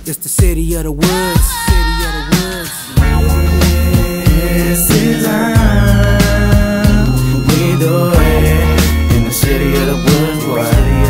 It's the city of the woods. City of the woods. This is how we do it in the city of the woods, boy.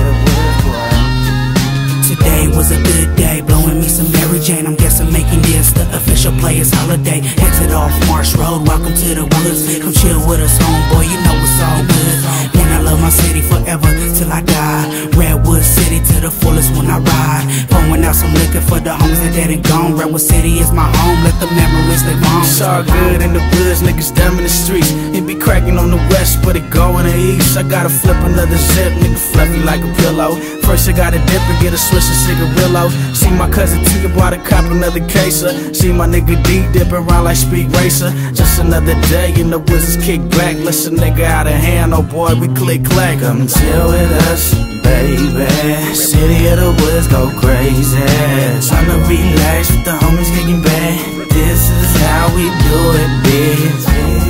Today was a good day, blowing me some Mary Jane. I'm guessing making this the official players' holiday. Exit off Marsh Road, welcome to the woods. Come chill with us, homeboy, you know it's all good. Man, I love my city forever till I die. Redwood City to the fullest when I ride. Pouring out some liquor for the homies that dead and gone. Redwood City is my home, let the memories live on. It's all good in the woods, niggas dumb in the streets. It be cracking on the west, but it go in the east. I gotta flip another zip, nigga fluffy like a pillow. First I gotta dip and get a Swiss and cigarillo. See my cousin T about to cop another caser. See my nigga D dip around like Speed Racer. Just another day in the woods, kick back. Listen nigga out of hand, oh boy, we click clack. Come chill with us, baby. City of the woods go crazy. Tryna relax with the homies kicking back. This is how we do it, bitch.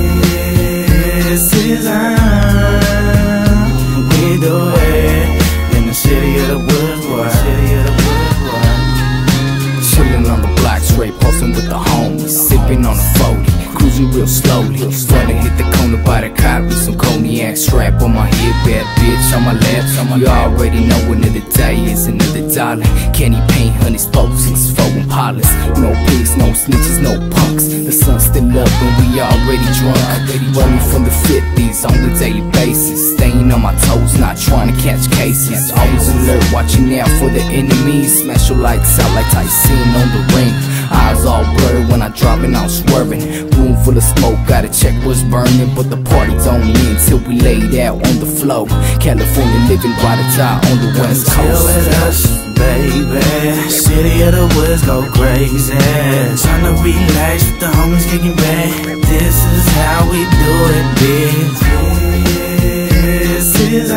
This is how we do it in the city of the woods, boy. City of the woods, boy. Chillin' on the block, straight postin' with the homies, sippin' on the 40, cruising real slowly. Finna hit the corner by the cop with some cognac. Strap on my head, bad bitch on my lap. You already know another day is another dollar. Candy paint, honey spokes, it's foreign polish. No pigs, no snitches, no punks. The sun's still up and we already drunk. Running from the 50s on a daily basis. Staying on my toes, not trying to catch cases. Always alert, watching out for the enemies. Smash your lights out like Tyson on the ring. Eyes all blurred when I drop and I'm swerving. Room full of smoke, gotta check what's burning. But the party don't end till we laid out on the floor. California living by the top on the west coast. Chill with us, baby. City of the woods go crazy. Tryna relax with the homies kicking back. This is how we do it, bitch. This is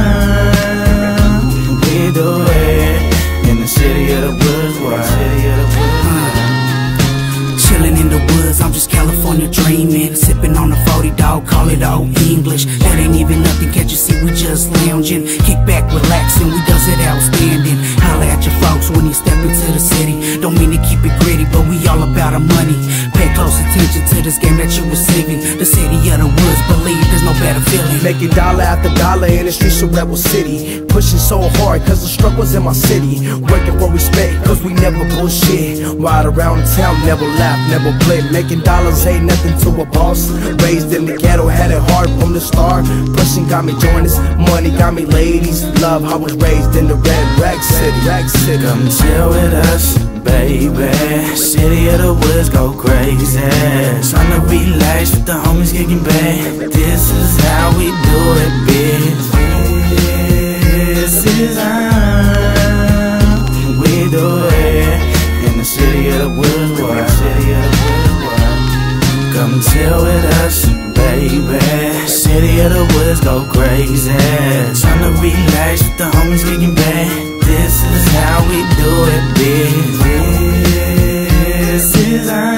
how we do it in the city of the woods, boy. City of the woods. Chillin' in the woods, I'm just California dreaming. Sippin' on a 40 dog, call it all English. That ain't even nothing, can't you see we just lounging? Kick back, relaxing, we does it outstanding. Holla at your folks when you step into the city. Don't mean to keep it gritty, but we all about our money. Pay close attention to this game that you receiving. The city of the woods, believe there's no better feeling. Making dollar after dollar in the streets of Rebel City. Pushing so hard cause the struggle's in my city. Working for respect cause we never bullshit. Ride around town, never laugh, never play. Making dollars ain't nothing to a boss. Raised in the ghetto, had it hard from the start. Pushing got me joiners, money got me ladies. Love how I was raised in the red rack city. Come chill with us, baby. City of the woods go crazy. Tryna relax with the homies kicking back. This is how we do it, bitch. This is how we do it in the city of the woods, boy. City of the woods, boy. Come chill with us, baby. City of the woods go crazy. Tryna relax with the homies kicking back. This is how we do it, bitch. This is how